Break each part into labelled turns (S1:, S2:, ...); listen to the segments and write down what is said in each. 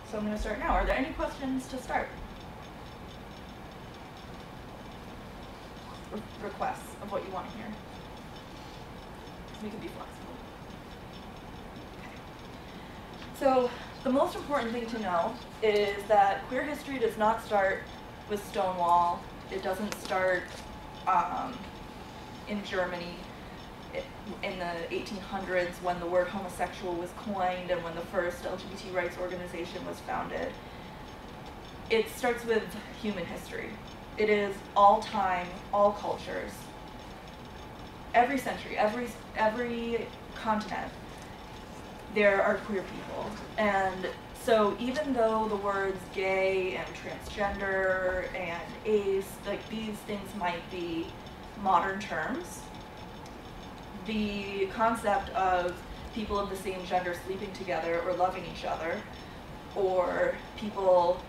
S1: So I'm going to start now. Are there any questions to start? Requests of what you want to hear. We can be flexible. Okay. So the most important thing to know is that queer history does not start with Stonewall. It doesn't start in Germany in the 1800s when the word homosexual was coined and when the first LGBT rights organization was founded. It starts with human history. It is all time, all cultures, every century, every continent, there are queer people. And so even though the words gay and transgender and ace, like these things might be modern terms, the concept of people of the same gender sleeping together or loving each other, or people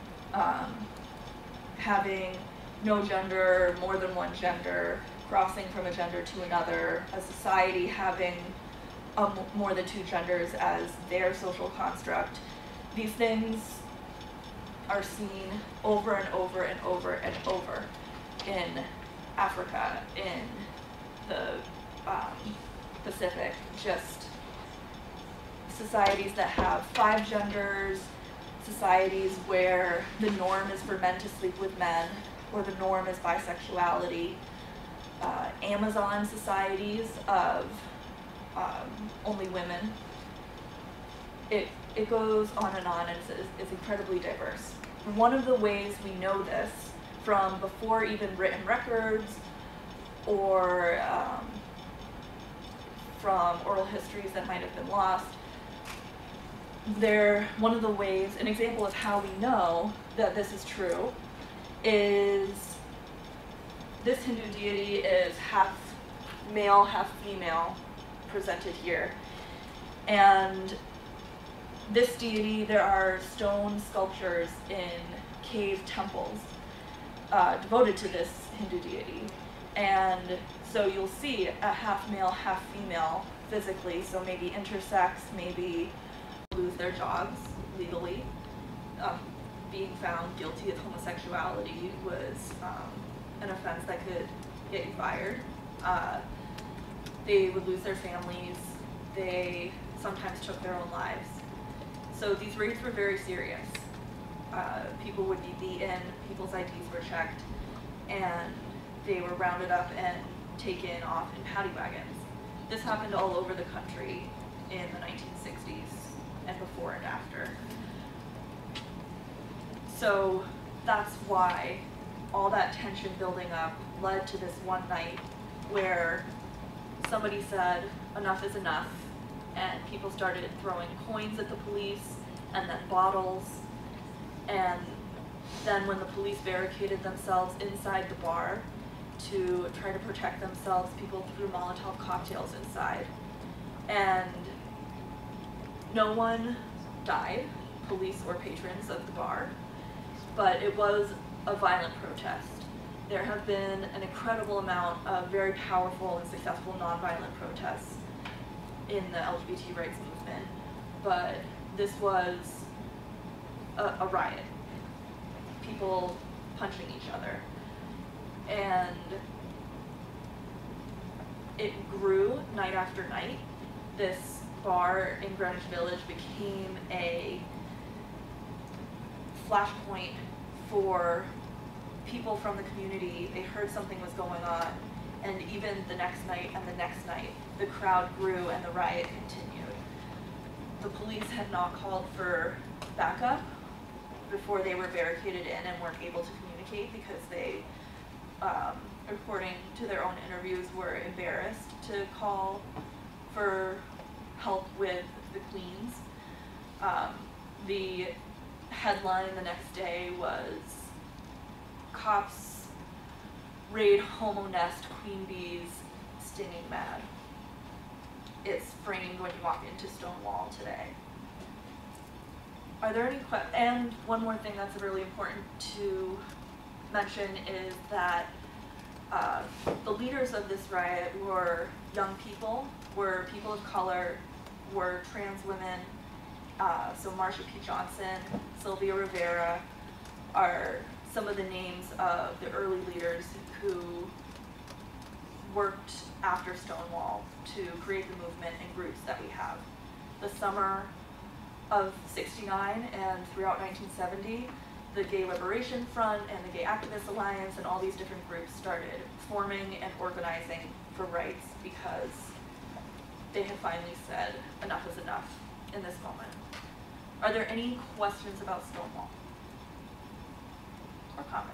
S1: having no gender, more than one gender, crossing from a gender to another, a society having more than two genders as their social construct. These things are seen over and over and over and over in Africa, in the Pacific, just societies that have 5 genders, societies where the norm is for men to sleep with men, or the norm is bisexuality, Amazon societies of only women. It goes on, and it's incredibly diverse. One of the ways we know this from before even written records or from oral histories that might have been lost, one of the ways, an example of how we know that this is true is this Hindu deity is half male, half female, presented here. And this deity, there are stone sculptures in cave temples devoted to this Hindu deity. And so you'll see a half male, half female physically, so maybe intersex, maybe lose their jobs legally. Being found guilty of homosexuality was an offense that could get you fired. They would lose their families. They sometimes took their own lives. So these rapes were very serious. People would be beaten, people's IDs were checked, and they were rounded up and taken off in paddy wagons. This happened all over the country in the 1960s and before and after. So that's why all that tension building up led to this one night where somebody said, enough is enough, and people started throwing coins at the police and then bottles. And then when the police barricaded themselves inside the bar to try to protect themselves, people threw Molotov cocktails inside. And no one died, police or patrons of the bar, but it was a violent protest. There have been an incredible amount of very powerful and successful nonviolent protests in the LGBT rights movement, but this was a riot. People punching each other. And it grew night after night. This bar in Greenwich Village became a flashpoint for people from the community. They heard something was going on, and even the next night and the next night, the crowd grew and the riot continued. The police had not called for backup before they were barricaded in and weren't able to communicate because they, according to their own interviews, were embarrassed to call for help with the Queens. The headline the next day was "Cops Raid Homo Nest, Queen Bees Stinging Mad." It's framed when you walk into Stonewall today. Are there any questions? And one more thing that's really important to mention is that the leaders of this riot were young people, were people of color, were trans women, So Marsha P. Johnson, Sylvia Rivera are some of the names of the early leaders who worked after Stonewall to create the movement and groups that we have. The summer of '69 and throughout 1970, the Gay Liberation Front and the Gay Activist Alliance and all these different groups started forming and organizing for rights because they had finally said enough is enough in this moment. Are there any questions about Stonewall or comments?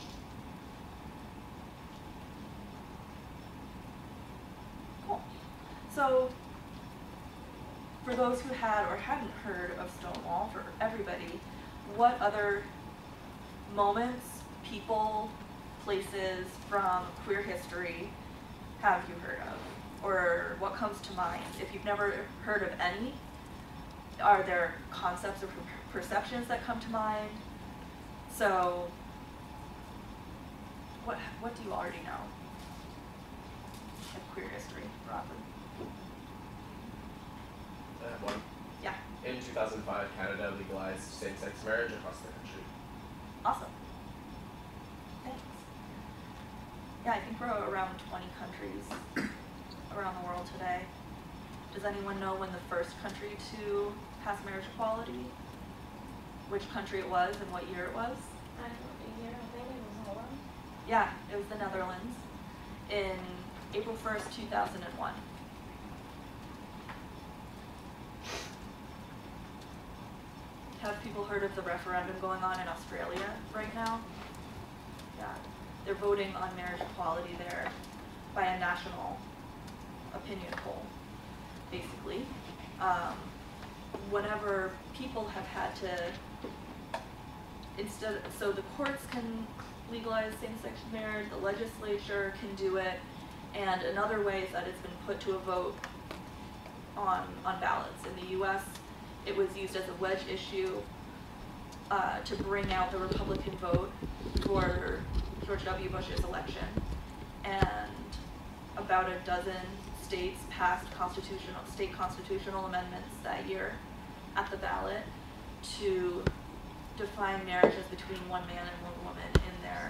S1: Cool. So for those who had or hadn't heard of Stonewall, for everybody, what other moments, people, places from queer history have you heard of? Or what comes to mind? If you've never heard of any, are there concepts or perceptions that come to mind? So what do you already know of queer history broadly?
S2: I have one.
S1: Yeah.
S2: In 2005, Canada legalized same-sex marriage across the country.
S1: Awesome. Thanks. Yeah, I think we're around 20 countries around the world today. Does anyone know when the first country to pass marriage equality? Which country it was and what year it was?
S3: I don't know the year. I think it was Holland.
S1: Yeah, it was the Netherlands in April 1st, 2001. Have people heard of the referendum going on in Australia right now? Yeah, they're voting on marriage equality there by a national opinion poll, basically. Whenever people have had to, so the courts can legalize same-sex marriage, the legislature can do it, and another way is that it's been put to a vote on ballots. In the US, it was used as a wedge issue to bring out the Republican vote for George W. Bush's election. And about a dozen states passed state constitutional amendments that year at the ballot to define marriage as between one man and one woman in their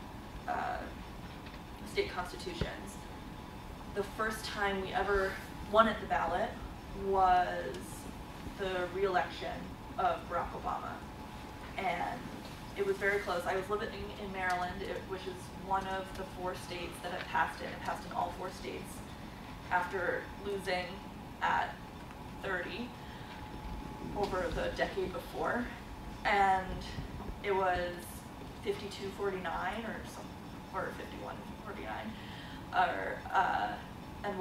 S1: state constitutions. The first time we ever won at the ballot was the re-election of Barack Obama. And it was very close. I was living in Maryland, which is one of the 4 states that had passed it. It passed in all 4 states after losing at 30 over the decade before. And it was 52-49 or 51-49, and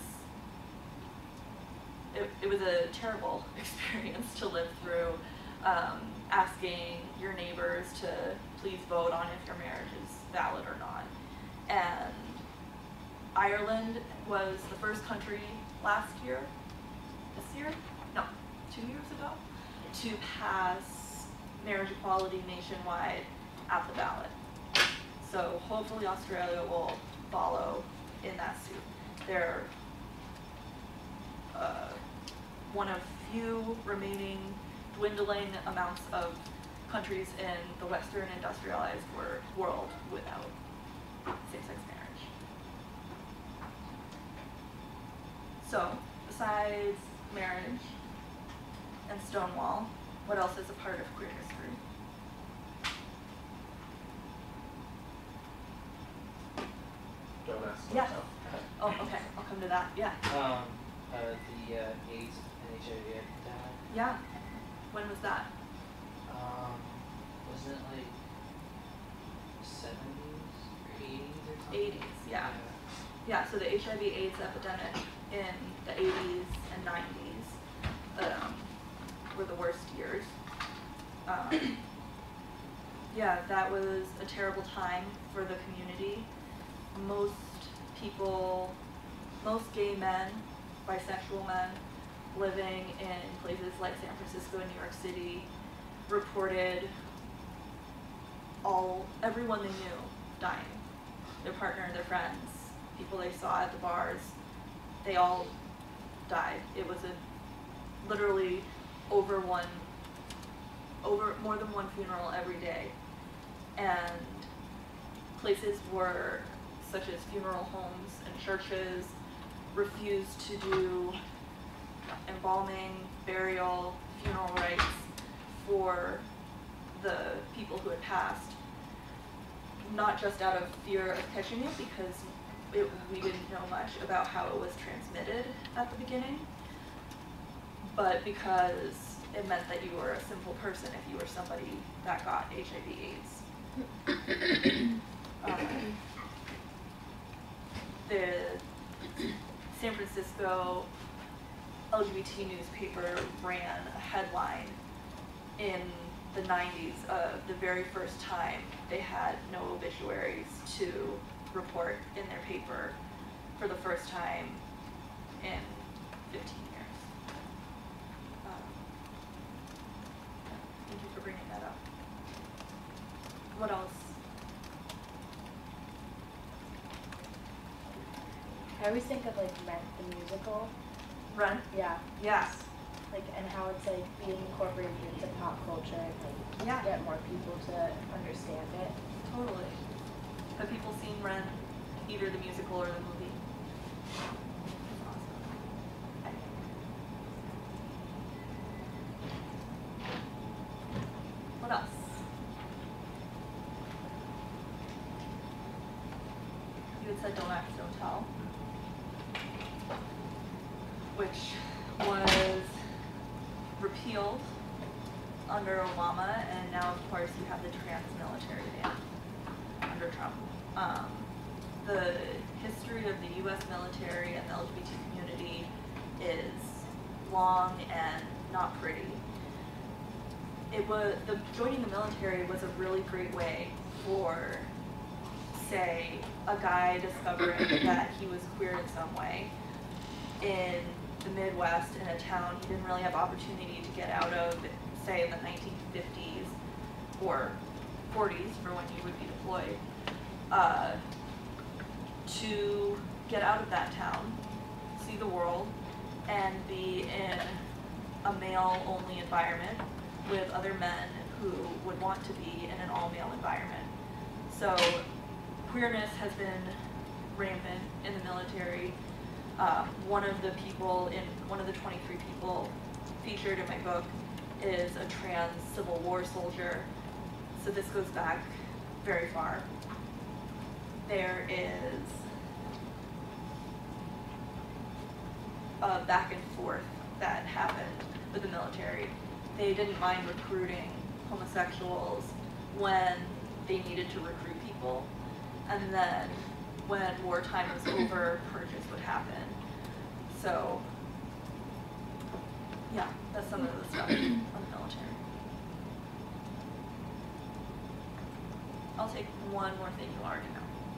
S1: it was a terrible experience to live through, asking your neighbors to please vote on if your marriage is valid or not. And Ireland was the first country this year? No, 2 years ago, to pass marriage equality nationwide at the ballot. So hopefully Australia will follow in that suit. They're one of few remaining dwindling amounts of countries in the Western industrialized world without same-sex marriage. So, besides marriage and Stonewall, what else is a part of queer history?
S2: Don't ask.
S1: Yes. Oh, okay. I'll come to that. Yeah.
S4: The AIDS and HIV epidemic.
S1: Yeah. When was that?
S4: Wasn't it like 70s or 80s or something?
S1: 80s, yeah. Yeah, so the HIV/AIDS epidemic in the 80s and 90s were the worst years. Yeah, that was a terrible time for the community. Most gay men, bisexual men, living in places like San Francisco and New York City reported everyone they knew dying. Their partner, their friends, people they saw at the bars, they all died. It was literally over more than one funeral every day, and places were such as funeral homes and churches refused to do embalming, burial, funeral rites for the people who had passed, not just out of fear of catching it, because we didn't know much about how it was transmitted at the beginning, but because it meant that you were a simple person if you were somebody that got HIV/AIDS. The San Francisco LGBT newspaper ran a headline in the 90s of the very first time they had no obituaries to report in their paper for the first time in 15 years. Thank you for bringing that up. What else?
S3: I always think of like Rent the musical.
S1: Rent?
S3: Yeah.
S1: Yes.
S3: Like, and how it's like being incorporated into pop culture and like
S1: Yeah.
S3: get more people to understand it.
S1: Totally. Have people seen Rent, either the musical or the movie? That's awesome. What else? You had said don't ask, don't tell, which was repealed under Obama, and now of course you have the trans military ban under Trump. The history of the US military and the LGBT community is long and not pretty. Joining the military was a really great way for, say, a guy discovering that he was queer in some way in the Midwest, in a town he didn't really have opportunity to get out of, say in the 1950s or 40s for when he would be deployed, to get out of that town, see the world, and be in a male-only environment with other men who would want to be in an all-male environment. So queerness has been rampant in the military. One of the 23 people featured in my book is a trans Civil War soldier. So this goes back very far. There is a back and forth that happened with the military. They didn't mind recruiting homosexuals when they needed to recruit people. And then when wartime was over, purges would happen. So, yeah, that's some of the stuff on the military. I'll take one more thing you already know.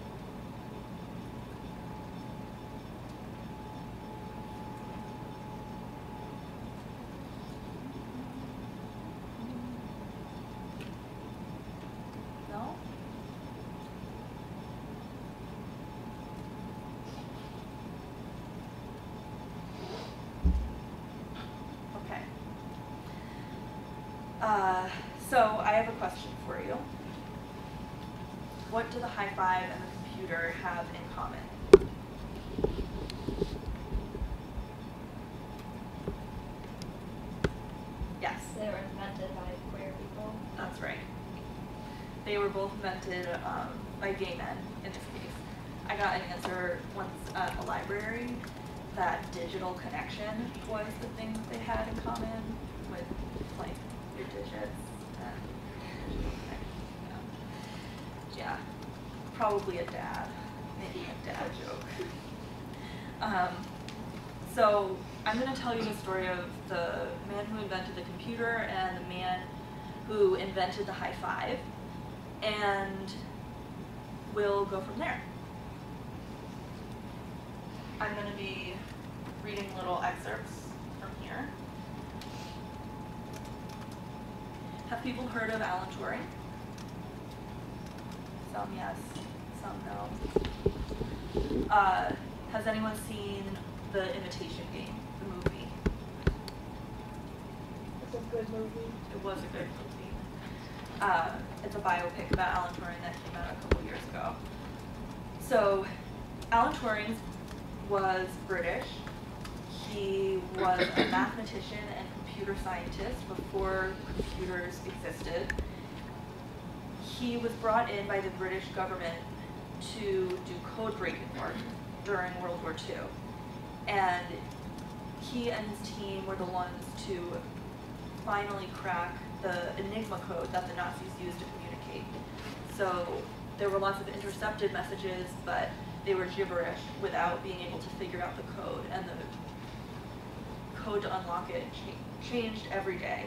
S1: No? Okay. So I have a question for you. What do the high five and the computer have in common? Yes,
S3: They were invented by queer people.
S1: that's right. They were both invented by gay men in this case. I got an answer once at a library that digital connection was the thing that they had in common with like your digits and digital connection. Yeah, probably a dad, maybe a dad joke. So I'm going to tell you the story of the man who invented the computer and the man who invented the high five, and we'll go from there. I'm going to be reading little excerpts from here. Have people heard of Alan Turing? Some yes, some no. Has anyone seen The Imitation Game, the movie?
S3: good movie.
S1: It was a good movie. It's a biopic about Alan Turing that came out a couple years ago. So, Alan Turing was British. He was a mathematician and computer scientist before computers existed. He was brought in by the British government to do code breaking work during World War II. And he and his team were the ones to finally crack the Enigma code that the Nazis used to communicate. So there were lots of intercepted messages, but they were gibberish without being able to figure out the code. And the code to unlock it changed every day.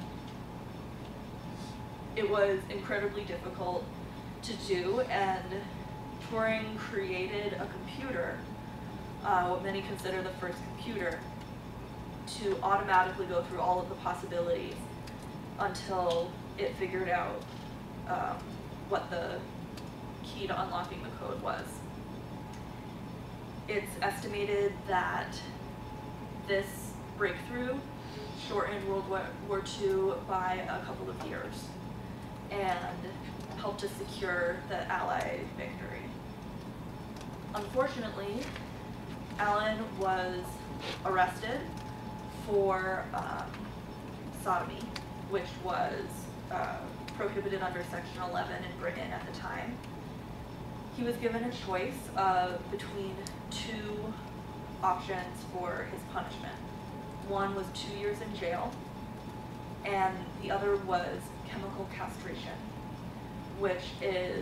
S1: It was incredibly difficult to do, and Turing created a computer, what many consider the first computer, to automatically go through all of the possibilities until it figured out what the key to unlocking the code was. It's estimated that this breakthrough shortened World War II by a couple of years and helped to secure the Allied victory. Unfortunately, Alan was arrested for sodomy, which was prohibited under Section 11 in Britain at the time. He was given a choice between two options for his punishment. One was 2 years in jail, and the other was chemical castration, which is,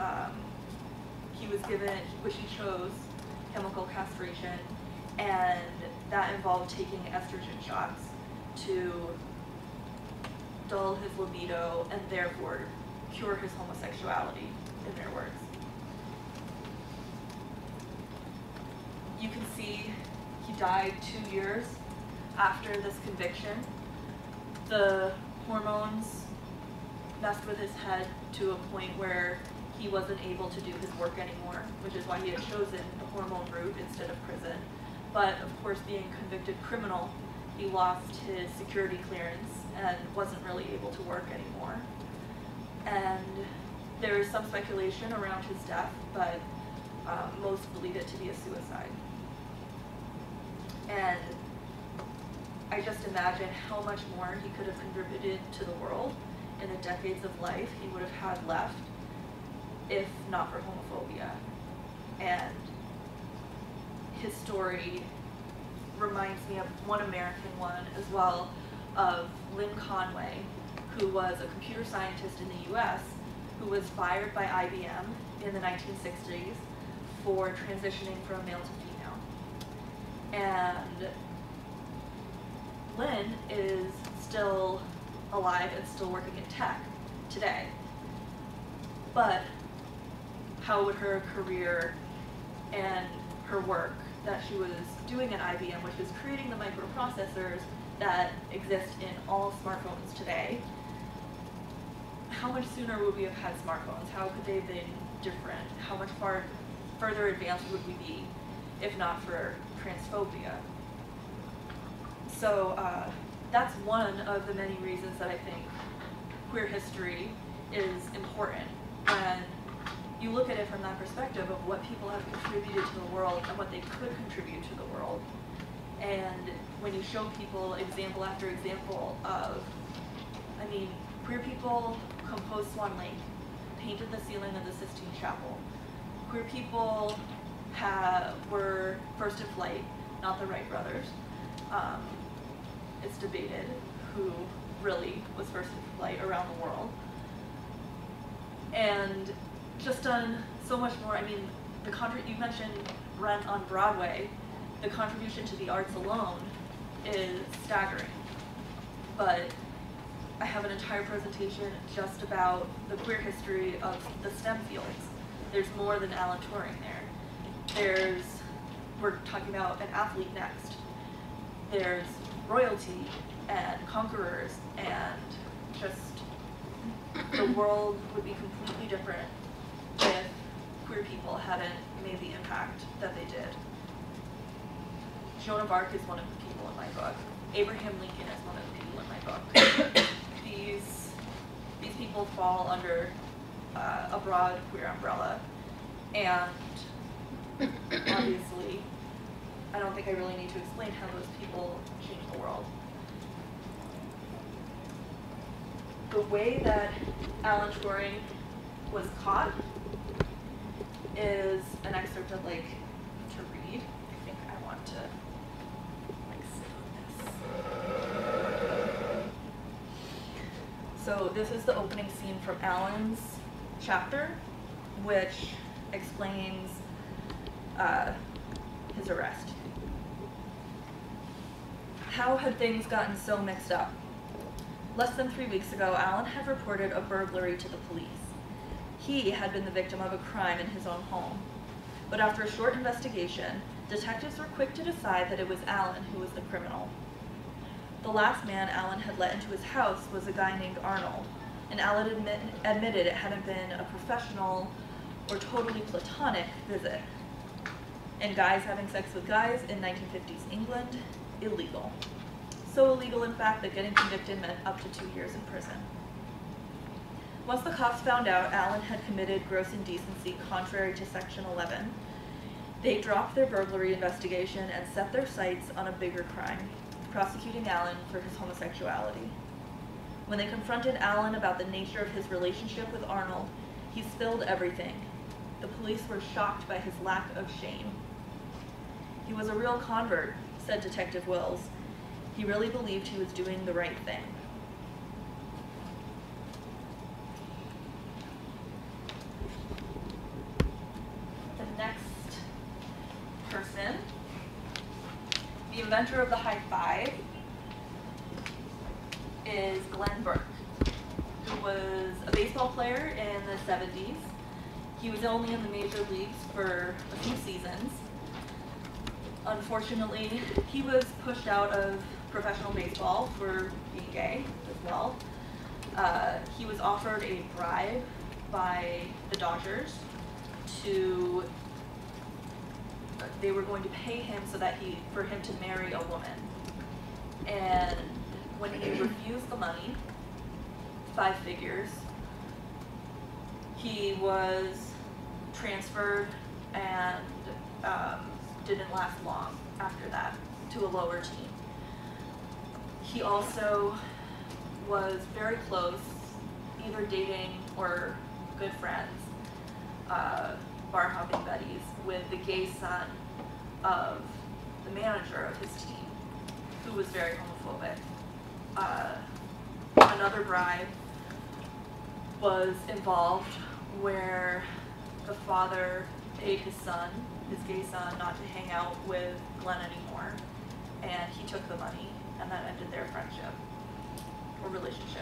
S1: which he chose chemical castration, and that involved taking estrogen shots to dull his libido and therefore cure his homosexuality, in their words. You can see he died 2 years after this conviction. The hormones messed with his head to a point where he wasn't able to do his work anymore, which is why he had chosen the hormone route instead of prison. But of course, being a convicted criminal, he lost his security clearance and wasn't really able to work anymore. And there is some speculation around his death, but most believe it to be a suicide. And I just imagine how much more he could have contributed to the world in the decades of life he would have had left if not for homophobia. And his story reminds me of one American one as well, of Lynn Conway, who was a computer scientist in the US who was fired by IBM in the 1960s for transitioning from male to female. And Lynn is still alive and still working in tech today. But how would her career and her work that she was doing at IBM, which was creating the microprocessors that exist in all smartphones today, how much sooner would we have had smartphones? How could they have been different? How much further advanced would we be if not for transphobia? So that's one of the many reasons that I think queer history is important when you look at it from that perspective of what people have contributed to the world and what they could contribute to the world. And when you show people example after example of, I mean, queer people composed Swan Lake, painted the ceiling of the Sistine Chapel. Queer people were first in flight, not the Wright brothers. It's debated who really was first in flight around the world. And just done so much more. I mean, you mentioned Rent on Broadway. The contribution to the arts alone is staggering. But I have an entire presentation just about the queer history of the STEM fields. There's more than Alan Turing there. We're talking about an athlete next. There's royalty and conquerors, and just the world would be completely different if queer people hadn't made the impact that they did. Joan of Arc is one of the people in my book. Abraham Lincoln is one of the people in my hook. These people fall under a broad queer umbrella, and obviously, I don't think I really need to explain how those people change the world. The way that Alan Turing was caught is an excerpt I'd like to read. I think I want to sit on this. So this is the opening scene from Alan's chapter, which explains his arrest. How had things gotten so mixed up? Less than 3 weeks ago, Alan had reported a burglary to the police. He had been the victim of a crime in his own home. But after a short investigation, detectives were quick to decide that it was Alan who was the criminal. The last man Alan had let into his house was a guy named Arnold, and Alan admitted it hadn't been a professional or totally platonic visit. And guys having sex with guys in 1950s England, illegal. So illegal, in fact, that getting convicted meant up to 2 years in prison. Once the cops found out Alan had committed gross indecency contrary to Section 11, they dropped their burglary investigation and set their sights on a bigger crime, prosecuting Alan for his homosexuality. When they confronted Alan about the nature of his relationship with Arnold, he spilled everything. The police were shocked by his lack of shame. He was a real convert, said Detective Wills. He really believed he was doing the right thing. The next person, the inventor of the high five, is Glenn Burke, who was a baseball player in the 70s. He was only in the major leagues for a few seasons. Unfortunately, he was pushed out of professional baseball for being gay as well. He was offered a bribe by the Dodgers they were going to pay him for him to marry a woman. And when he refused the money, 5 figures, he was transferred and didn't last long after that to a lower team. He also was very close, either dating or good friends, bar hopping buddies, with the gay son of the manager of his team, who was very homophobic. Another bribe was involved where the father paid his son, his gay son, not to hang out with Glenn anymore, and he took the money, and that ended their friendship or relationship.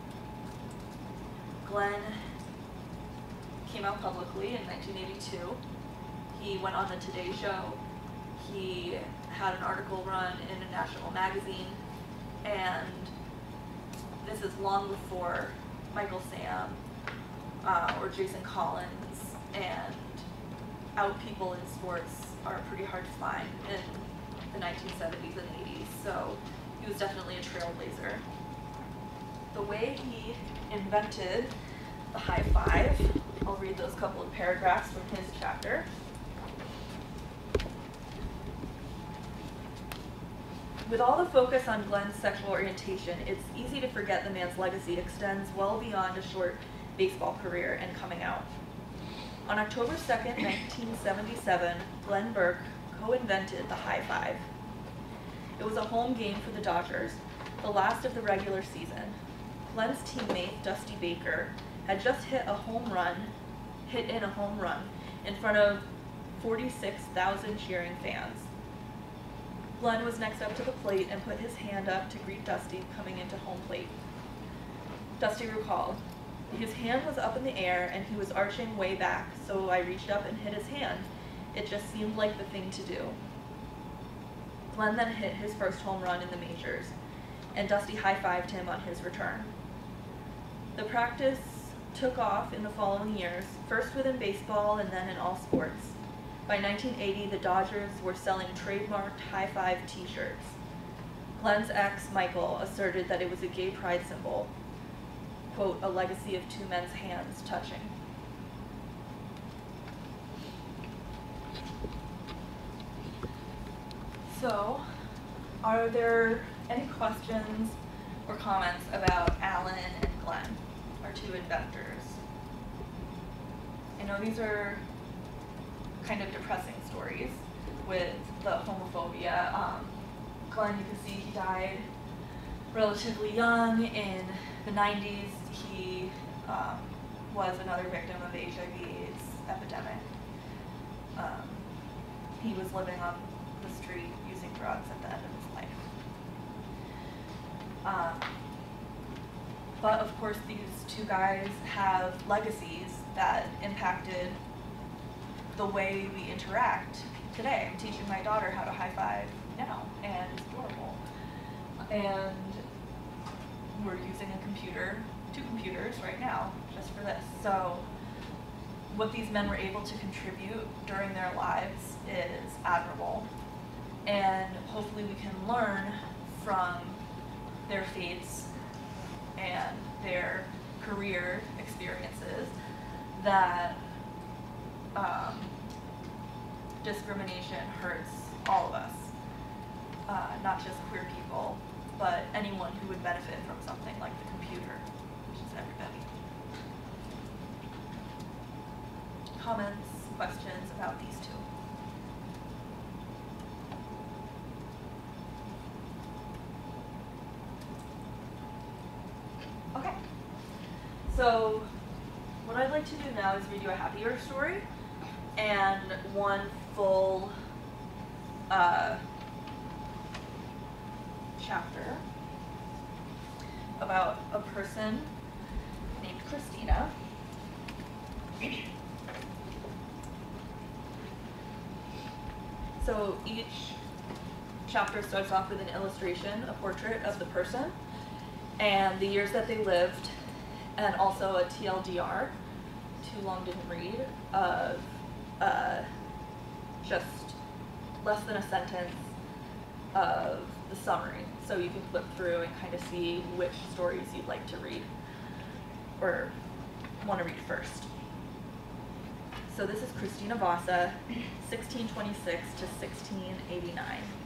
S1: Glenn came out publicly in 1982. He went on the Today Show. He had an article run in a national magazine, and this is long before Michael Sam or Jason Collins, and out people in sports are pretty hard to find in the 1970s and 80s, so he was definitely a trailblazer. The way he invented the high five, I'll read those couple of paragraphs from his chapter. With all the focus on Glenn's sexual orientation, it's easy to forget the man's legacy extends well beyond a short baseball career and coming out. On October 2nd, 1977, Glenn Burke co-invented the high five. It was a home game for the Dodgers, the last of the regular season. Glenn's teammate, Dusty Baker, had just hit in a home run in front of 46,000 cheering fans. Glenn was next up to the plate and put his hand up to greet Dusty coming into home plate. Dusty recalled, "His hand was up in the air and he was arching way back, so I reached up and hit his hand. It just seemed like the thing to do." Glenn then hit his first home run in the majors, and Dusty high-fived him on his return. The practice took off in the following years, first within baseball and then in all sports. By 1980, the Dodgers were selling trademarked high-five t-shirts. Glenn's ex, Michael, asserted that it was a gay pride symbol, quote, a legacy of two men's hands touching. So, are there any questions or comments about Alan and Glenn, our two inventors? I know these are kind of depressing stories with the homophobia. Glenn, you can see he died relatively young in the 90s. He was another victim of HIV/AIDS epidemic. He was living on the street using drugs at the end of his life. But of course these two guys have legacies that impacted the way we interact today. I'm teaching my daughter how to high five now, and it's adorable. And we're using two computers right now, just for this. So what these men were able to contribute during their lives is admirable. And hopefully we can learn from their fates and their career experiences that discrimination hurts all of us, not just queer people, but anyone who would benefit from something like the computer, which is everybody. Comments, questions about these two? Okay, so what I'd like to do now is read you a Happy Earth story and one full chapter about a person named Christina. So each chapter starts off with an illustration, a portrait of the person, and the years that they lived, and also a TLDR, too long didn't read, of just less than a sentence of the summary. So you can flip through and kind of see which stories you'd like to read or want to read first. So this is Christina Vasa, 1626 to 1689.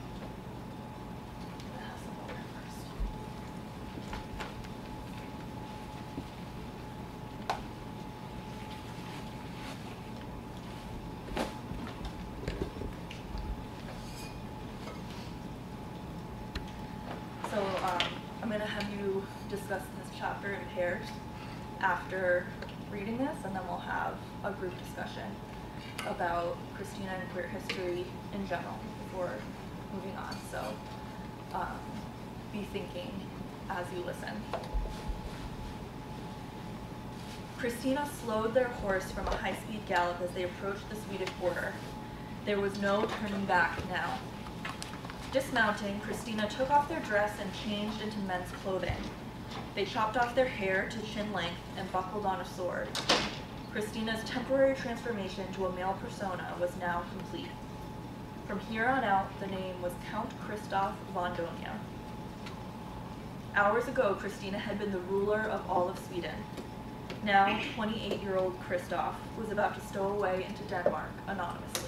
S1: I'm going to have you discuss this chapter in pairs after reading this, and then we'll have a group discussion about Christina and queer history in general before moving on. So be thinking as you listen. Christina slowed their horse from a high-speed gallop as they approached the Swedish border. There was no turning back now. Dismounting, Christina took off their dress and changed into men's clothing. They chopped off their hair to chin length and buckled on a sword. Christina's temporary transformation to a male persona was now complete. From here on out, the name was Count Christoph von Donia. Hours ago, Christina had been the ruler of all of Sweden. Now, 28-year-old Christoph was about to stow away into Denmark anonymously.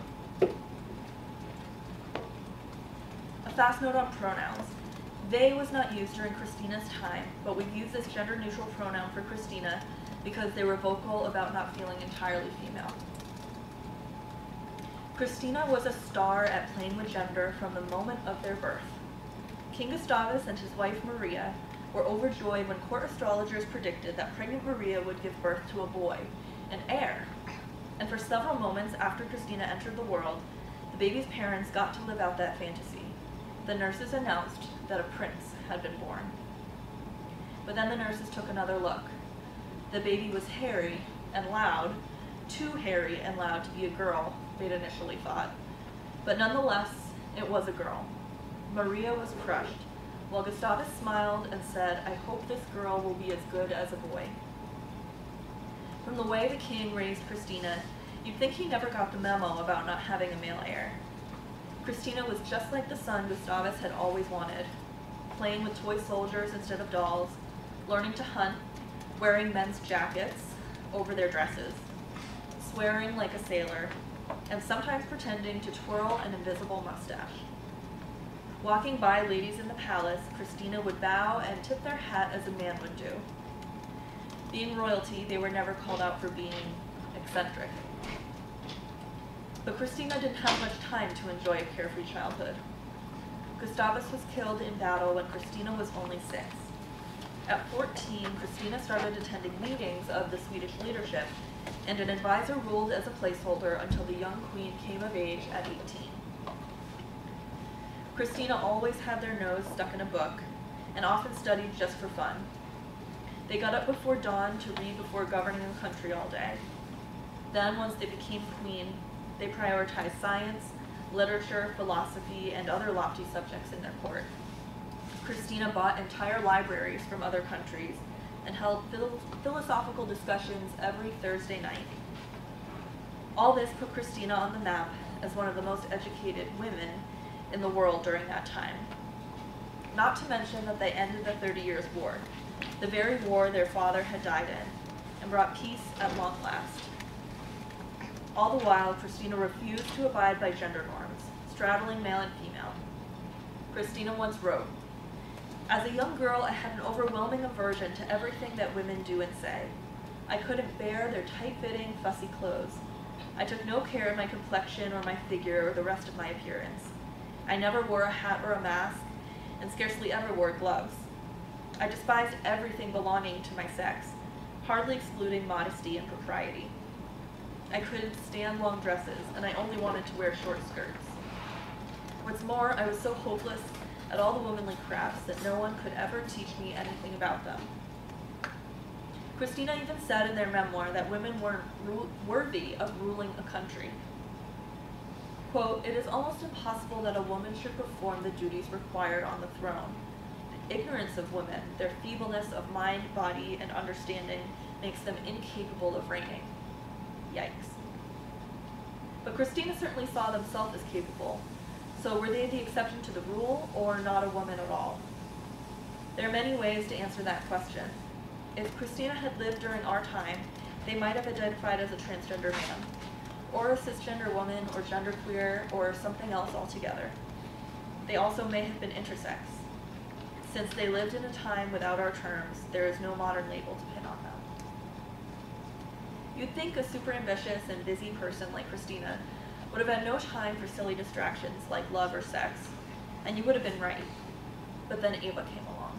S1: A fast note on pronouns. They was not used during Christina's time, but we use this gender-neutral pronoun for Christina because they were vocal about not feeling entirely female. Christina was a star at playing with gender from the moment of their birth. King Gustavus and his wife Maria were overjoyed when court astrologers predicted that pregnant Maria would give birth to a boy, an heir. And for several moments after Christina entered the world, the baby's parents got to live out that fantasy. The nurses announced that a prince had been born. But then the nurses took another look. The baby was hairy and loud, too hairy and loud to be a girl, they'd initially thought. But nonetheless, it was a girl. Maria was crushed, while Gustavus smiled and said, "I hope this girl will be as good as a boy." From the way the king raised Christina, you'd think he never got the memo about not having a male heir. Christina was just like the son Gustavus had always wanted, playing with toy soldiers instead of dolls, learning to hunt, wearing men's jackets over their dresses, swearing like a sailor, and sometimes pretending to twirl an invisible mustache. Walking by ladies in the palace, Christina would bow and tip their hat as a man would do. Being royalty, they were never called out for being eccentric. But Christina didn't have much time to enjoy a carefree childhood. Gustavus was killed in battle when Christina was only 6. At 14, Christina started attending meetings of the Swedish leadership, and an advisor ruled as a placeholder until the young queen came of age at 18. Christina always had their nose stuck in a book, and often studied just for fun. They got up before dawn to read before governing a country all day. Then, once they became queen, they prioritized science, literature, philosophy, and other lofty subjects in their court. Christina bought entire libraries from other countries and held philosophical discussions every Thursday night. All this put Christina on the map as one of the most educated women in the world during that time. Not to mention that they ended the 30 Years' War, the very war their father had died in, and brought peace at long last. All the while, Christina refused to abide by gender norms, straddling male and female. Christina once wrote, "As a young girl, I had an overwhelming aversion to everything that women do and say. I couldn't bear their tight-fitting, fussy clothes. I took no care of my complexion or my figure or the rest of my appearance. I never wore a hat or a mask, and scarcely ever wore gloves. I despised everything belonging to my sex, hardly excluding modesty and propriety. I couldn't stand long dresses, and I only wanted to wear short skirts. What's more, I was so hopeless at all the womanly crafts that no one could ever teach me anything about them." Christina even said in their memoir that women weren't worthy of ruling a country. Quote, "It is almost impossible that a woman should perform the duties required on the throne. The ignorance of women, their feebleness of mind, body, and understanding makes them incapable of reigning." Yikes. But Christina certainly saw themselves as capable. So were they the exception to the rule, or not a woman at all? There are many ways to answer that question. If Christina had lived during our time, they might have identified as a transgender man, or a cisgender woman, or genderqueer, or something else altogether. They also may have been intersex. Since they lived in a time without our terms, there is no modern label to pin on them. You'd think a super ambitious and busy person like Christina would have had no time for silly distractions like love or sex, and you would have been right. But then Eva came along.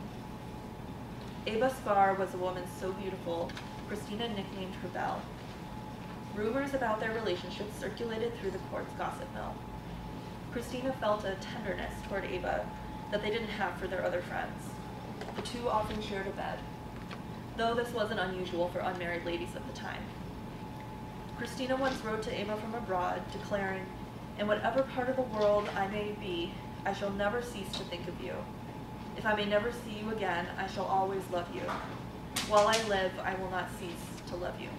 S1: Eva Spar was a woman so beautiful, Christina nicknamed her Belle. Rumors about their relationship circulated through the court's gossip mill. Christina felt a tenderness toward Eva that they didn't have for their other friends. The two often shared a bed, though this wasn't unusual for unmarried ladies of the time. Christina once wrote to Eva from abroad, declaring, "In whatever part of the world I may be, I shall never cease to think of you. If I may never see you again, I shall always love you. While I live, I will not cease to love you."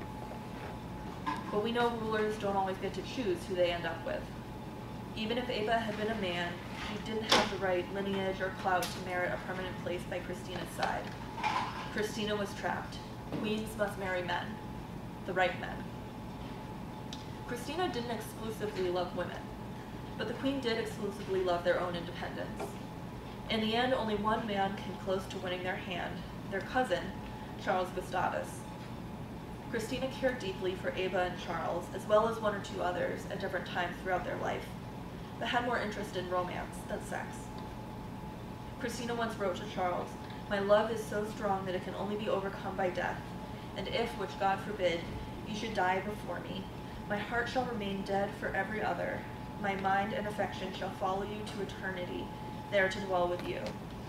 S1: But we know rulers don't always get to choose who they end up with. Even if Eva had been a man, she didn't have the right lineage or clout to merit a permanent place by Christina's side. Christina was trapped. Queens must marry men, the right men. Christina didn't exclusively love women, but the queen did exclusively love their own independence. In the end, only one man came close to winning their hand, their cousin, Charles Gustavus. Christina cared deeply for Eva and Charles, as well as one or two others at different times throughout their life, but had more interest in romance than sex. Christina once wrote to Charles, "My love is so strong that it can only be overcome by death, and if, which God forbid, you should die before me, my heart shall remain dead for every other. My mind and affection shall follow you to eternity, there to dwell with you."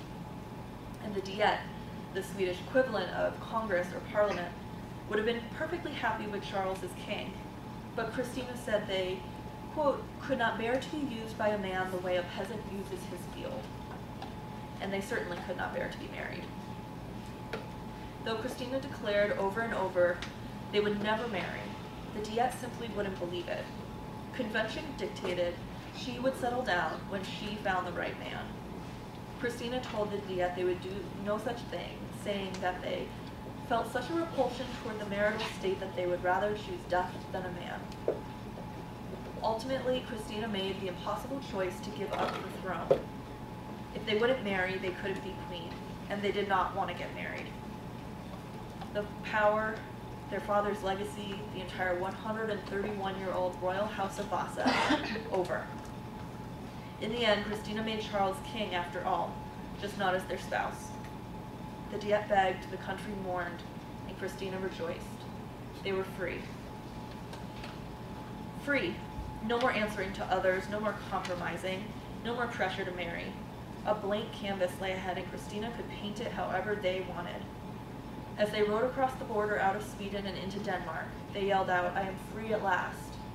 S1: And the Diet, the Swedish equivalent of Congress or Parliament, would have been perfectly happy with Charles as king, but Christina said they, quote, "could not bear to be used by a man the way a peasant uses his field." And they certainly could not bear to be married. Though Christina declared over and over they would never marry, the Diet simply wouldn't believe it. Convention dictated She would settle down when she found the right man. Christina told the Diet they would do no such thing, saying that they felt such a repulsion toward the marital state that they would rather choose death than a man. Ultimately, Christina made the impossible choice to give up the throne. If they wouldn't marry, they couldn't be queen, and they did not want to get married. The power, their father's legacy, the entire 131-year-old royal house of Vasa, over. In the end, Christina made Charles king after all, just not as their spouse. The Diet begged, the country mourned, and Christina rejoiced. They were free. Free. No more answering to others, no more compromising, no more pressure to marry. A blank canvas lay ahead, and Christina could paint it however they wanted. As they rode across the border out of Sweden and into Denmark, they yelled out, "I am free at last."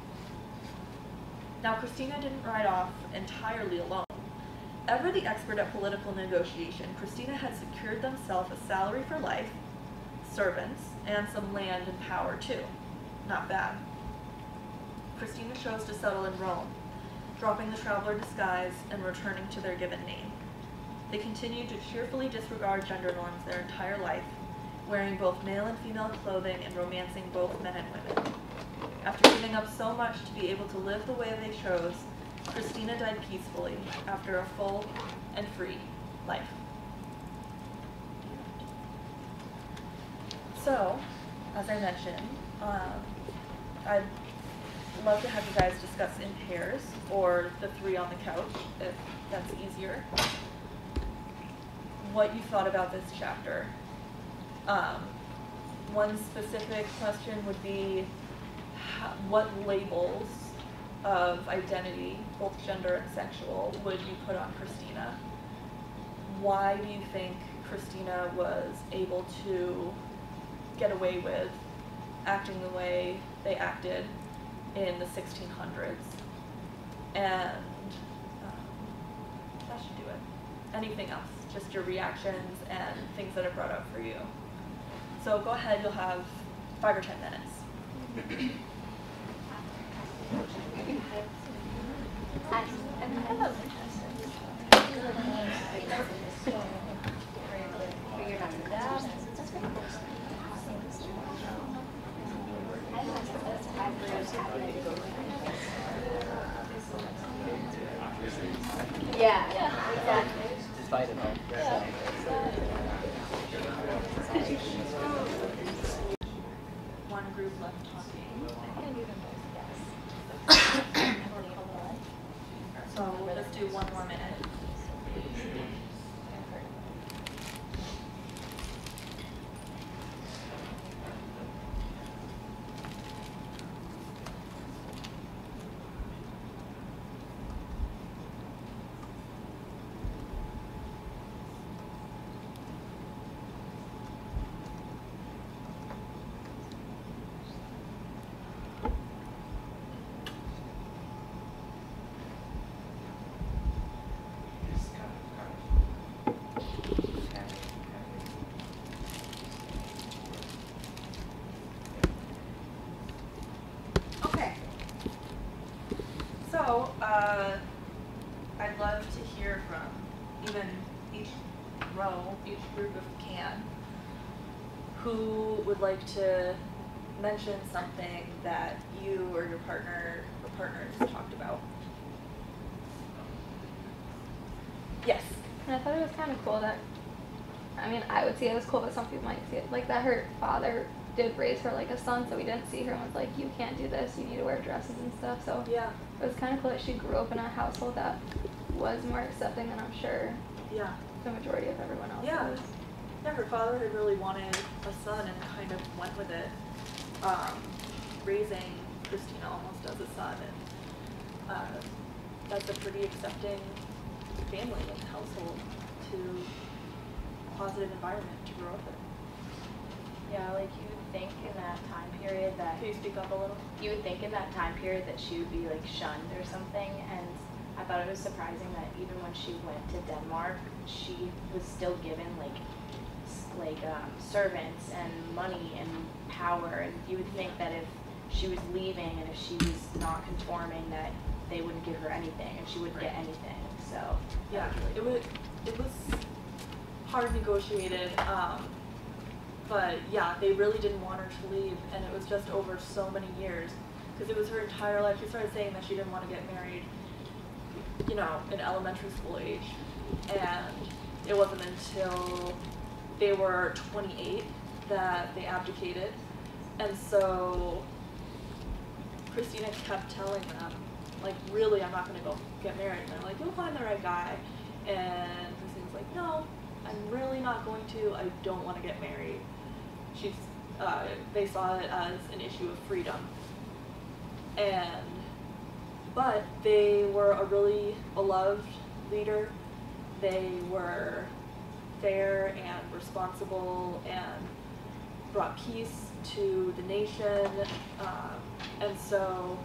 S1: Now, Christina didn't ride off entirely alone. Ever the expert at political negotiation, Christina had secured themselves a salary for life, servants, and some land and power too. Not bad. Christina chose to settle in Rome, dropping the traveler disguise and returning to their given name. They continued to cheerfully disregard gender norms their entire life, wearing both male and female clothing and romancing both men and women. After giving up so much to be able to live the way they chose, Christina died peacefully after a full and free life. So, as I mentioned, I'd love to have you guys discuss in pairs, or the three on the couch, if that's easier, what you thought about this chapter. One specific question would be, what labels of identity, both gender and sexual, would you put on Christina? Why do you think Christina was able to get away with acting the way they acted in the 1600s? And that should do it. Anything else? Just your reactions and things that are brought up for you. So go ahead, you'll have 5 or 10 minutes.
S3: Yeah, exactly.
S4: Despite it all.
S1: One group left talking. So we'll just do 1 more minute. So, I'd love to hear from even each row, each group if you can, who would like to mention something that you or your partner or partners talked about. Yes.
S5: And I thought it was kind of cool that, I mean, I would see it as cool, but some people might see it like that her father did raise her like a son, so he didn't see her and was like, you can't do this, you need to wear dresses and stuff. So
S1: Yeah.
S5: it was kind of cool that she grew up in a household that was more accepting than I'm sure
S1: Yeah.
S5: the majority of everyone else
S1: Yeah.
S5: was.
S1: Yeah, her father had really wanted a son and kind of went with it, raising Christina almost as a son, and that's a pretty accepting family and household to a positive environment to grow up in.
S3: Yeah, like you would think in that time period that
S1: Can you speak up a little?
S3: you would think in that time period that she would be like shunned or something, and I thought it was surprising that even when she went to Denmark, she was still given servants and money and power, and you would think that if she was leaving and if she was not conforming, that they wouldn't give her anything, and she wouldn't get anything. So
S1: Yeah,
S3: that was really
S1: it was hard negotiated, but yeah, they really didn't want her to leave, and it was just over so many years, because it was her entire life. She started saying that she didn't want to get married, you know, in elementary school age, and it wasn't until they were 28 that they abdicated, and so Christina kept telling them, like, really, I'm not going to go get married. And they're like, you'll find the right guy. And Christina's like, no, I'm really not going to. I don't want to get married. They saw it as an issue of freedom. But they were a really beloved leader. They were fair and responsible and brought peace to the nation. And so,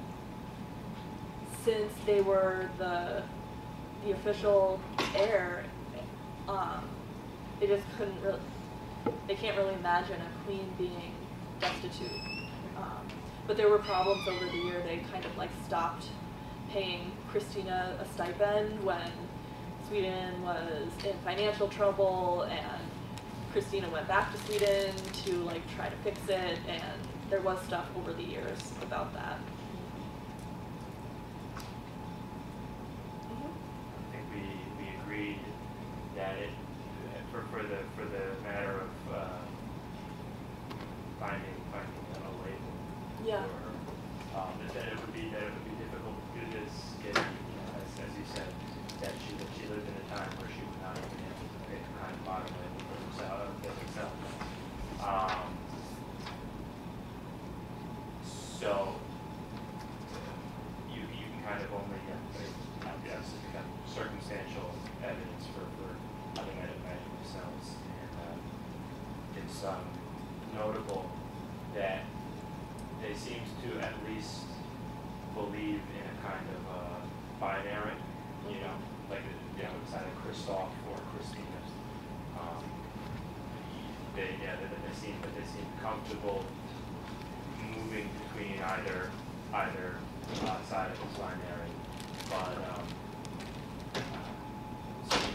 S1: since they were the official heir, they just couldn't really, they can't really imagine a queen being destitute. But there were problems over the year. They kind of like stopped paying Christina a stipend when Sweden was in financial trouble, and Christina went back to Sweden to like try to fix it, and there was stuff over the years about that.
S6: I think we agreed that it for the matter of finding a label.
S1: Yeah.
S6: Or, that it would be difficult to do this, given, as you said, that she lived in a time where she would not have been able to pick a kind of bottom label for herself. So you can kind of only I guess kind of circumstantial evidence for how they might imagine themselves, and it's notable that they seem to at least believe in a kind of binary, you know, like it's either Christoph or Christina. They seem comfortable moving between either side of this binary, but seem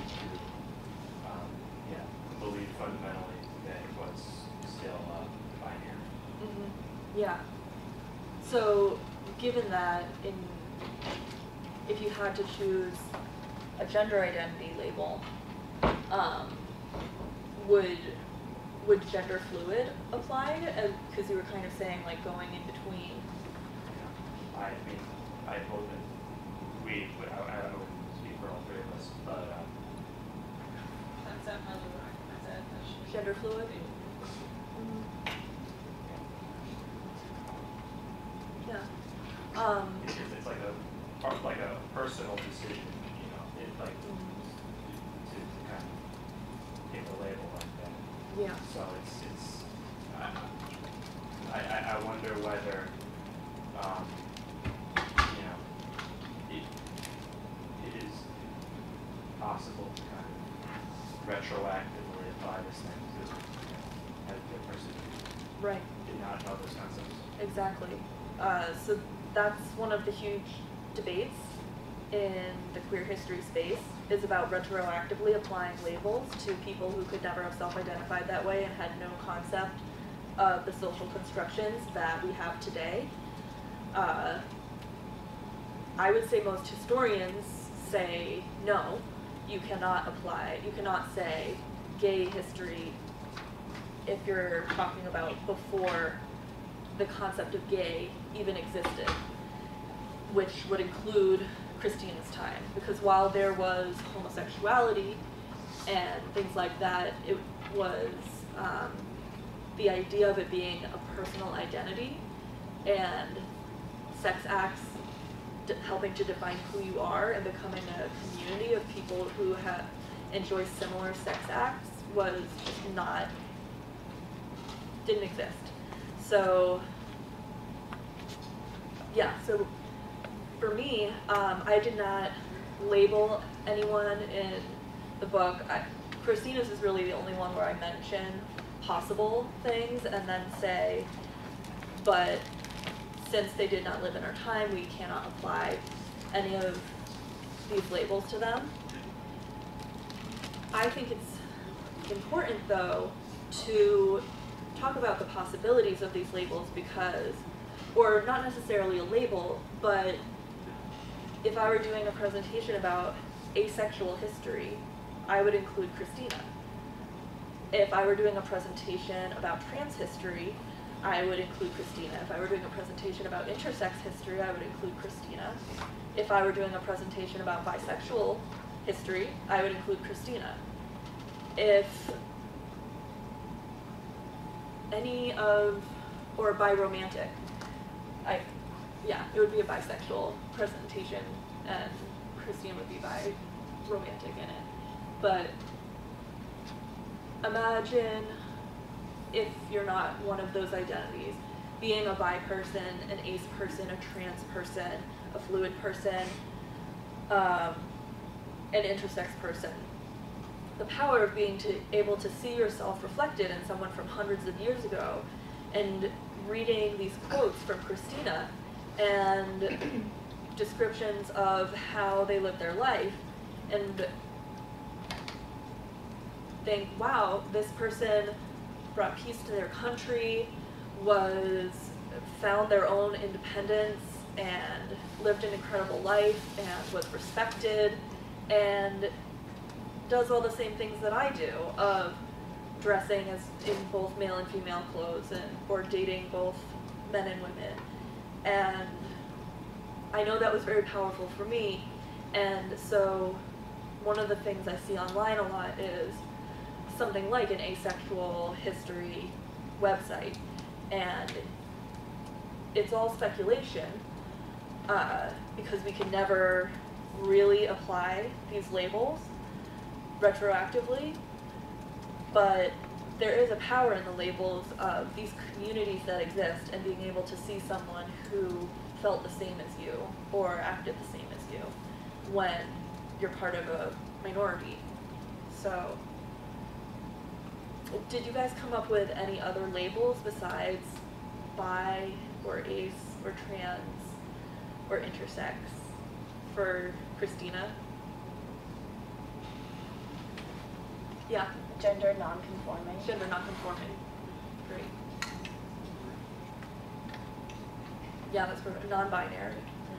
S6: to believe fundamentally that it was still binary.
S1: Mm-hmm. Yeah. So, given that, if you had to choose a gender identity label, would gender fluid apply? Because you were kind of saying like going in between.
S6: I mean, I hope that I wouldn't speak for all three of us, but
S7: That's definitely what I said. That should
S1: Gender fluid.
S7: be-
S1: Yeah.
S6: it's like a personal decision, you know, to kind of take a label like that.
S1: Yeah.
S6: So I wonder whether, you know, it is possible to kind of retroactively apply this thing to a person who
S1: Right.
S6: did not know those concepts.
S1: Exactly. So that's one of the huge debates in the queer history space, is about retroactively applying labels to people who could never have self-identified that way and had no concept of the social constructions that we have today. I would say most historians say no, you cannot say gay history if you're talking about before the concept of gay even existed, which would include Christina's time, because while there was homosexuality and things like that, it was the idea of it being a personal identity and sex acts helping to define who you are and becoming a community of people who enjoy similar sex acts was just didn't exist. So yeah, so for me, I did not label anyone in the book. Christina's is really the only one where I mention possible things and then say, but since they did not live in our time, we cannot apply any of these labels to them. I think it's important, though, to talk about the possibilities of these labels because, or not necessarily a label, but if I were doing a presentation about asexual history, I would include Christina. If I were doing a presentation about trans history, I would include Christina. If I were doing a presentation about intersex history, I would include Christina. If I were doing a presentation about bisexual history, I would include Christina. If any of, or biromantic, it would be a bisexual presentation and Christina would be biromantic in it. But imagine if you're not one of those identities, being a bi person, an ace person, a trans person, a fluid person, an intersex person. The power of being able to see yourself reflected in someone from hundreds of years ago and reading these quotes from Christina and descriptions of how they lived their life and think, wow, this person brought peace to their country, found their own independence and lived an incredible life and was respected and does all the same things that I do of dressing as in both male and female clothes or dating both men and women. And I know that was very powerful for me. And so one of the things I see online a lot is something like an asexual history website. And it's all speculation because we can never really apply these labels retroactively, but there is a power in the labels of these communities that exist and being able to see someone who felt the same as you or acted the same as you when you're part of a minority. So, did you guys come up with any other labels besides bi or ace or trans or intersex for Christina? Yeah.
S3: Gender non-conforming.
S1: Gender non-conforming. Great. Yeah, that's perfect. Non-binary.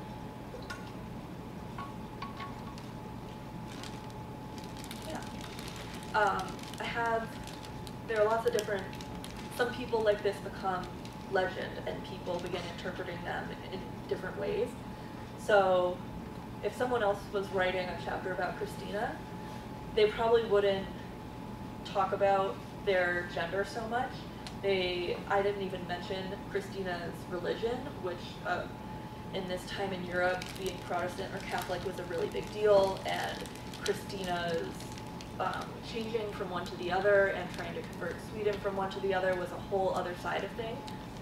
S1: Yeah. There are lots of different, some people like this become legend and people begin interpreting them in different ways. So if someone else was writing a chapter about Christina, they probably wouldn't talk about their gender so much. I didn't even mention Christina's religion, which in this time in Europe, being Protestant or Catholic was a really big deal, and Christina's changing from one to the other and trying to convert Sweden from one to the other was a whole other side of things.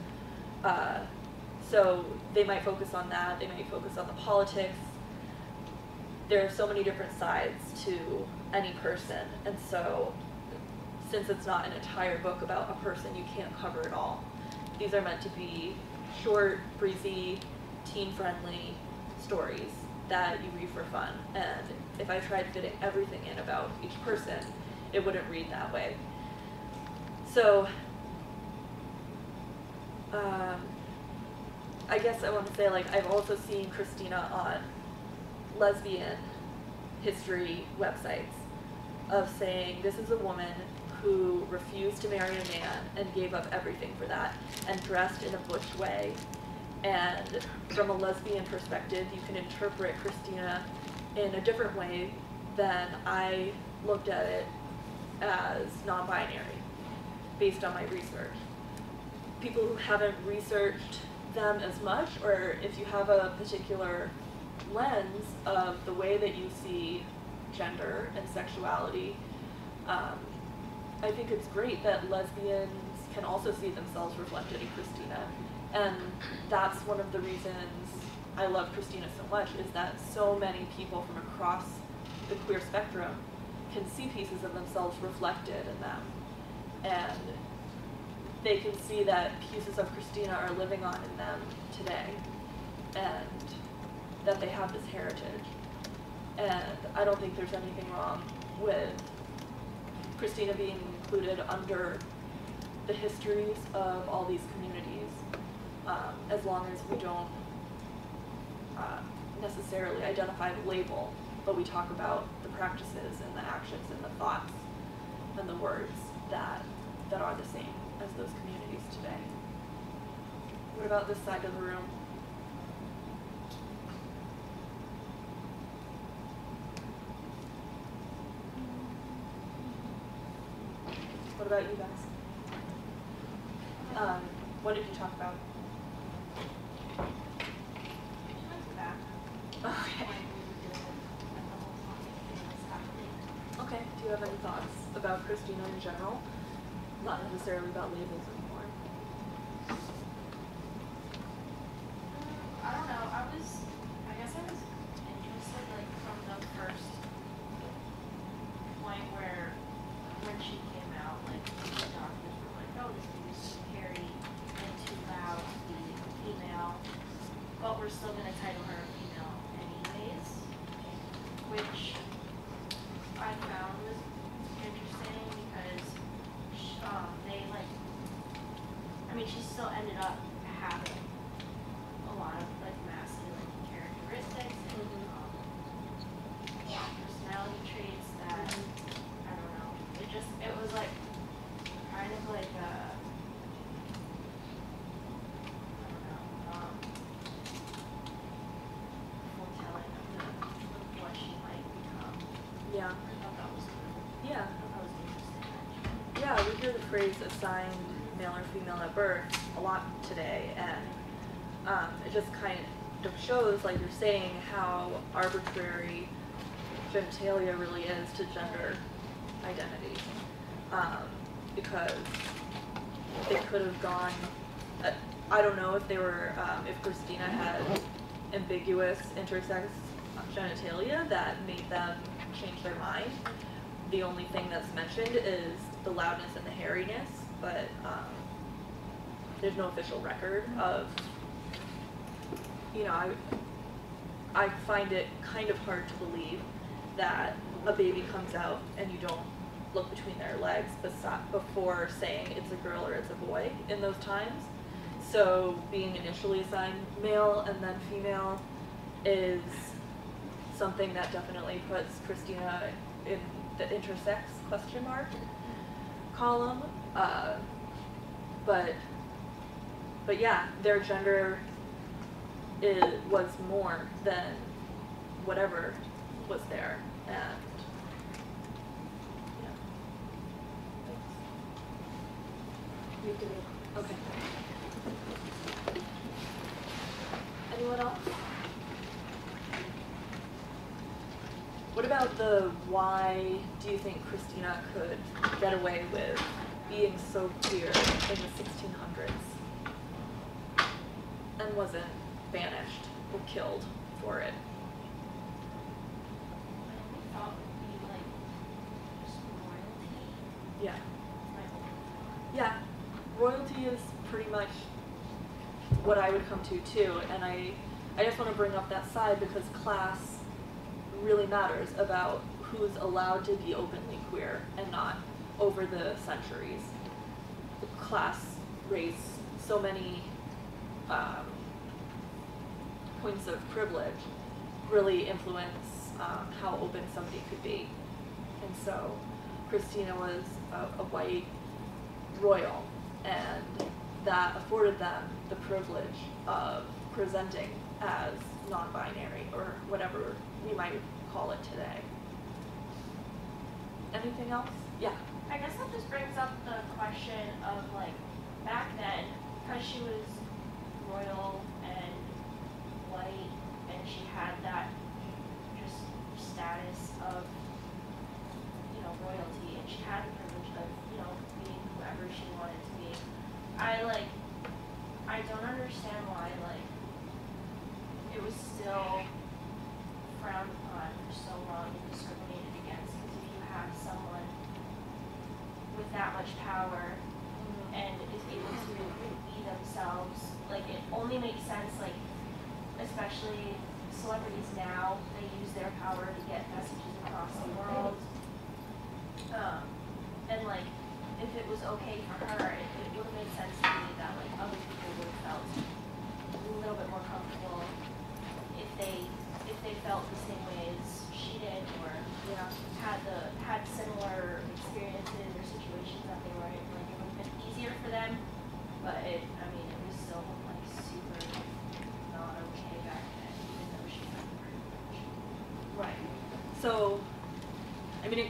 S1: So they might focus on that, they might focus on the politics. There are so many different sides to any person, and so since it's not an entire book about a person, you can't cover it all. These are meant to be short, breezy, teen-friendly stories that you read for fun. And if I tried fitting everything in about each person, it wouldn't read that way. So, I guess I want to say, like, I've also seen Christina on lesbian history websites of saying, this is a woman who refused to marry a man and gave up everything for that and dressed in a butch way. And from a lesbian perspective, you can interpret Christina in a different way than I looked at it as non-binary based on my research. People who haven't researched them as much, or if you have a particular lens of the way that you see gender and sexuality, I think it's great that lesbians can also see themselves reflected in Christina. And that's one of the reasons I love Christina so much, is that so many people from across the queer spectrum can see pieces of themselves reflected in them. And they can see that pieces of Christina are living on in them today, and that they have this heritage. And I don't think there's anything wrong with Christina being included under the histories of all these communities, as long as we don't necessarily identify the label, but we talk about the practices and the actions and the thoughts and the words that are the same as those communities today. What about this side of the room? What about you guys? What did you talk about? Okay. Okay. Do you have any thoughts about Christina in general? Not necessarily about labels anymore.
S8: I don't know. I guess I was interested, like, from the first point where, when she came out, like, the doctors were like, oh, this baby's too hairy and too loud to be female, but we're still going to title her a female anyways, which I found was interesting because they, like, I mean, she still ended up having a lot of, like, masculine characteristics and personality traits that, I don't know, it was, like, kind of like I don't know, foretelling of what she might become.
S1: Yeah.
S8: I thought that was cool.
S1: Yeah.
S8: I thought that was interesting, actually.
S1: Yeah, we hear the phrase assigned male or female at birth a lot today, and it just kind of shows, like you're saying, how arbitrary genitalia really is to gender identity. Because they could have gone, I don't know if they were, if Christina had ambiguous intersex genitalia that made them change their mind. The only thing that's mentioned is the loudness and the hairiness, but there's no official record of, you know, I find it kind of hard to believe that a baby comes out and you don't look between their legs before saying it's a girl or it's a boy in those times. So being initially assigned male and then female is something that definitely puts Christina in the intersex question mark column. But yeah, their gender was more than whatever was there, and yeah. You do. Okay. Anyone else? What about the why do you think Christina could get away with being so queer in the 1600s and wasn't banished or killed for it?
S8: I thought would be, like, just royalty.
S1: Yeah.
S8: My only thought.
S1: Yeah. Royalty is pretty much what I would come to too, and I just want to bring up that side because class really matters about who's allowed to be openly queer and not over the centuries. Class, race, so many points of privilege really influence how open somebody could be. And so Christina was a white royal, and that afforded them the privilege of presenting as non-binary or whatever we might call it today. Anything else? Yeah.
S8: I guess that just brings up the question of, like, back then, because she was royal and white, and she had that just status of, you know, royalty, and she had the privilege of, you know, being whoever she wanted to be. I don't understand why, like, it was still frowned upon for so long and discriminated against, because if you have someone with that much power and is able to be themselves. Like, it only makes sense, like, especially celebrities now, they use their power to get messages across the world. And like, if it was okay for her, it would have made sense to me that like other people would have felt a little bit more comfortable if they felt the same way as she did, or you know, had similar experiences or situations that they were in. Like, it would have been easier for them, but it was still like super not okay back then, even though she had the privilege.
S1: Right. So, I mean,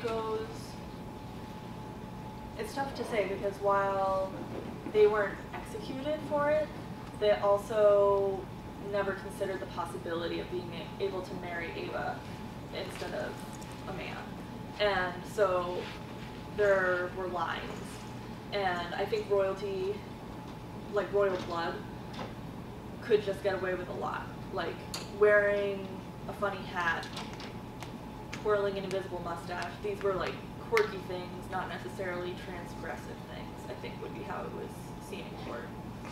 S1: it's tough to say because while they weren't executed for it, they also never considered the possibility of being able to marry Ava instead of a man. And so there were lines. And I think royalty, like royal blood, could just get away with a lot. Like wearing a funny hat, twirling an invisible mustache. These were like quirky things, not necessarily transgressive things, I think would be how it was seen in court.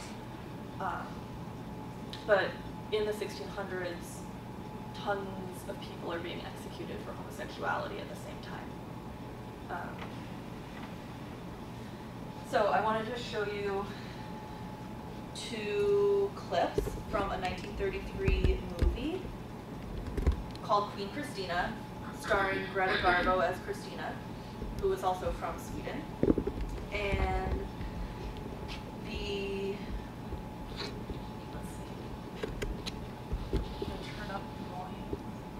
S1: But in the 1600s, tons of people are being executed for homosexuality at the same time. So I wanted to show you two clips from a 1933 movie called Queen Christina, starring Greta Garbo as Christina, who was also from Sweden. And let's see, I'm gonna turn up the volume.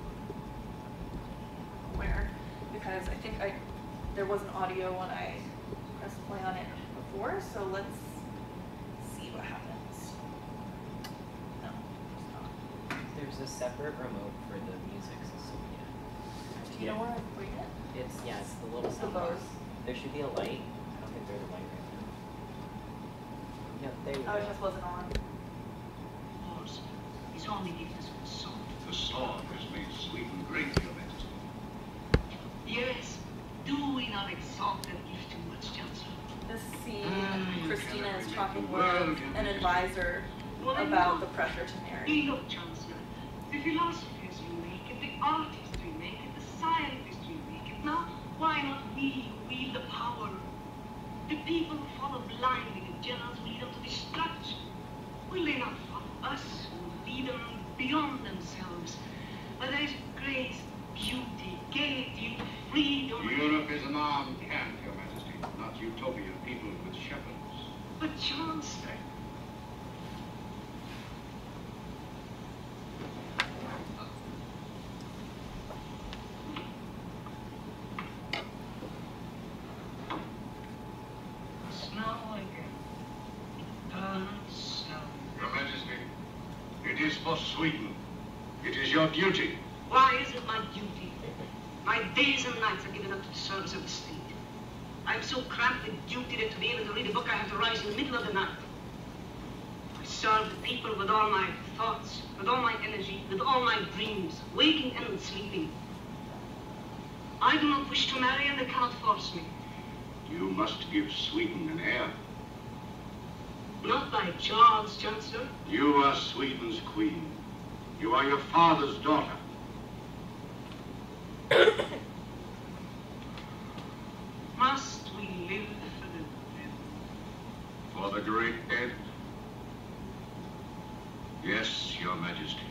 S1: Where? Because I think there wasn't audio when I pressed play on it before, so let's see what happens. No, it's not.
S4: There's a separate remote for the music system. Yeah.
S1: Do you know where I bring it?
S4: It's the little
S1: The
S4: sound bar.
S1: Bose.
S4: There should be a light. I don't think there's a light right now. Yep, there you
S1: Oh, it
S4: go.
S1: just wasn't on.
S9: Horse is only gift as a sword. The sword has made Sweden great, Your Majesty. Yes, do we not exalt that gift too much, Chancellor?
S1: This scene,
S9: You
S1: Christina
S9: cannot
S1: is
S9: remake
S1: talking
S9: the world,
S1: with
S9: Your
S1: an
S9: Majesty.
S1: advisor about the pressure to marry.
S9: Look, Chancellor, the philosophers you make it, the artists you make it, the scientists you make it. Now, why not we who wield the power? The people who follow blindly the generals who lead them to destruction. Will they not follow us who lead them beyond themselves? Where there is grace, beauty, gaiety, freedom.
S10: Europe is an armed camp, Your Majesty, not utopia peopled with shepherds.
S9: But Chancellor, snow again. Eternal snow.
S10: Your Majesty, it is for Sweden. It is your duty.
S9: Why is it my duty? My days and nights are given up to the service of the state. I am so cramped with duty that to be able to read a book I have to rise in the middle of the night. I serve the people with all my thoughts, with all my energy, with all my dreams, waking and sleeping. I do not wish to marry and they cannot force me.
S10: You must give Sweden an heir.
S9: Not by Charles, Chancellor.
S10: You are Sweden's queen. You are your father's daughter.
S9: Must we live for the dead?
S10: For the great dead? Yes, Your Majesty.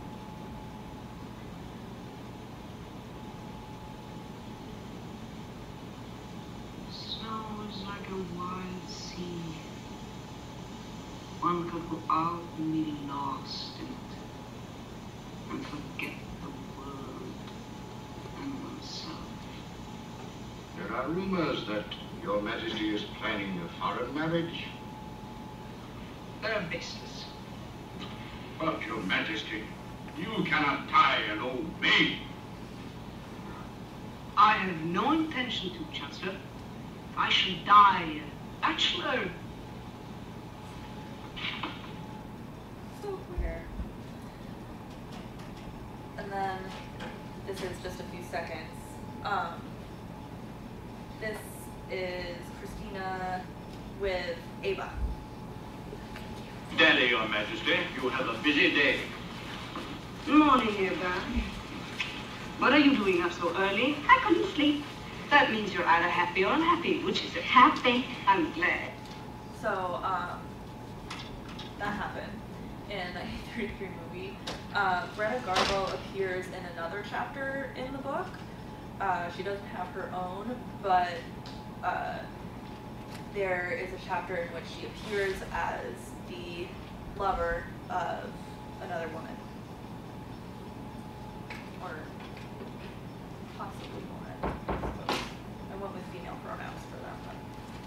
S9: Snow is like a wild sea. One could go out and be lost in it and forget the world and oneself.
S10: There are rumors that Your Majesty is planning a foreign marriage.
S9: They're baseless.
S10: But, Your Majesty, you cannot tie an old maid.
S9: I have no intention to, Chancellor. I shall die a bachelor.
S1: So weird. And then this is just a few seconds. This is Christina with Ava.
S10: Daily, Your Majesty. You have a busy day.
S9: Morning, Eva. What are you doing up so early? I couldn't sleep. That means you're either happy or unhappy. Which is it? Happy. I'm glad.
S1: So, that happened in the 1933 movie. Greta Garbo appears in another chapter in the book. She doesn't have her own, but there is a chapter in which she appears as the lover of another woman. Or possibly woman, I suppose. I went with female pronouns for that one.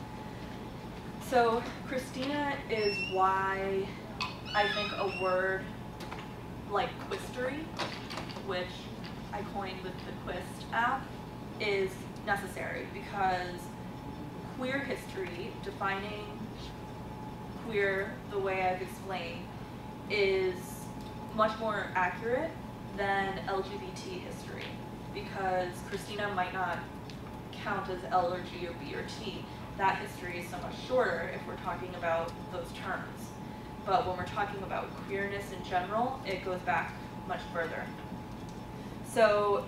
S1: So Christina is why I think a word like quistery, which I coined with the Quist app, is necessary, because queer history, defining queer the way I've explained, is much more accurate than LGBT history, because Christina might not count as L or G or B or T. That history is so much shorter if we're talking about those terms. But when we're talking about queerness in general, it goes back much further. So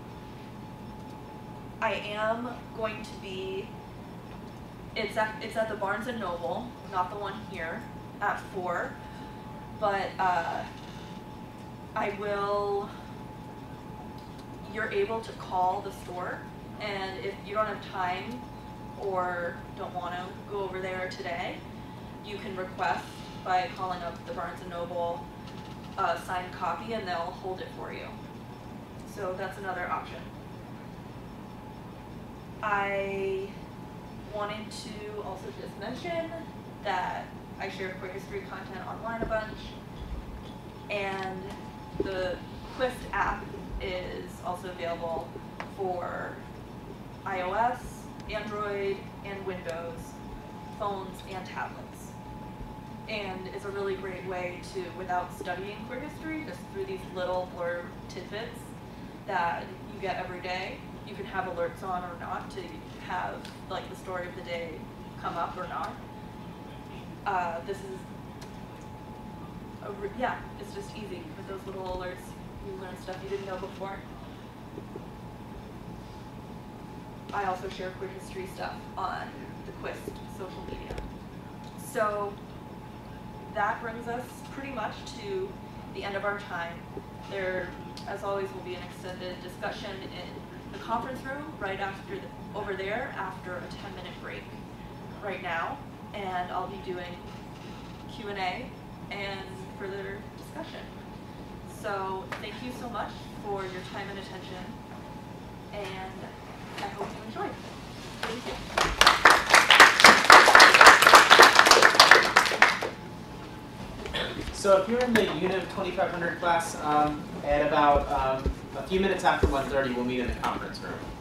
S1: I am going to be, it's at the Barnes & Noble, not the one here, at 4, but you're able to call the store, and if you don't have time or don't want to go over there today, you can request by calling up the Barnes & Noble signed copy, and they'll hold it for you. So that's another option. I wanted to also just mention that I share queer history content online a bunch, and the Quist app is also available for iOS, Android, and Windows, phones, and tablets. And it's a really great way to, without studying queer history, just through these little blurb tidbits that you get every day, you can have alerts on or not to have like the story of the day come up or not. This is, yeah, it's just easy with those little alerts. You learn stuff you didn't know before. I also share queer history stuff on the Quist social media. So that brings us pretty much to the end of our time. There, as always, will be an extended discussion in the conference room right after over there after a 10-minute break right now, and I'll be doing Q&A and further discussion. So thank you so much for your time and attention, and I hope you enjoyed. Thank you.
S4: So if you're in the Unit 2500 class, at about a few minutes after 1:30, we'll meet in the conference room.